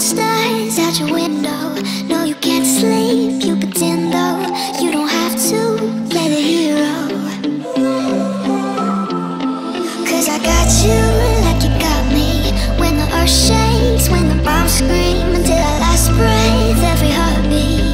stars out your window. No, you can't sleep, you pretend though. You don't have to play the hero, 'cause I got you like you got me. When the earth shakes, when the bombs scream, until our last breath, every heartbeat.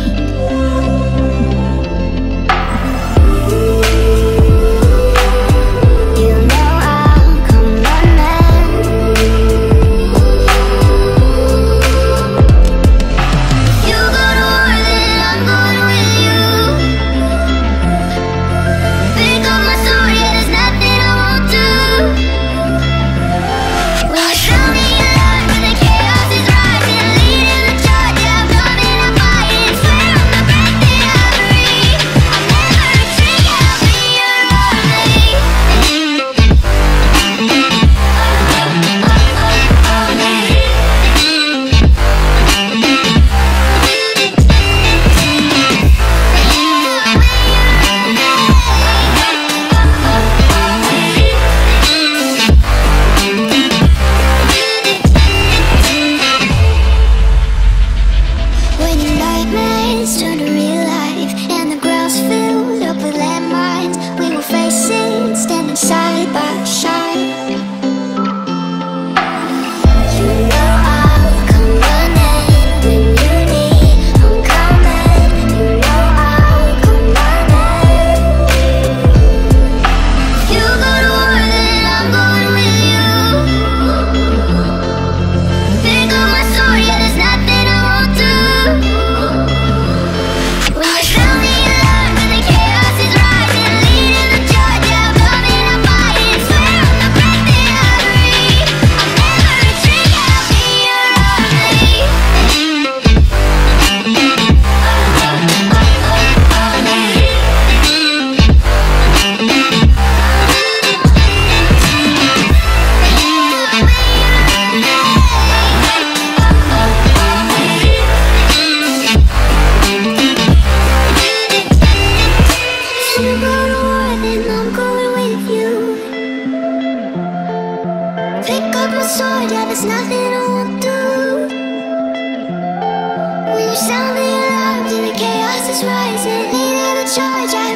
Pick up my sword, yeah, there's nothing I won't do. When you sound the alarm, till the chaos is rising, leading the charge.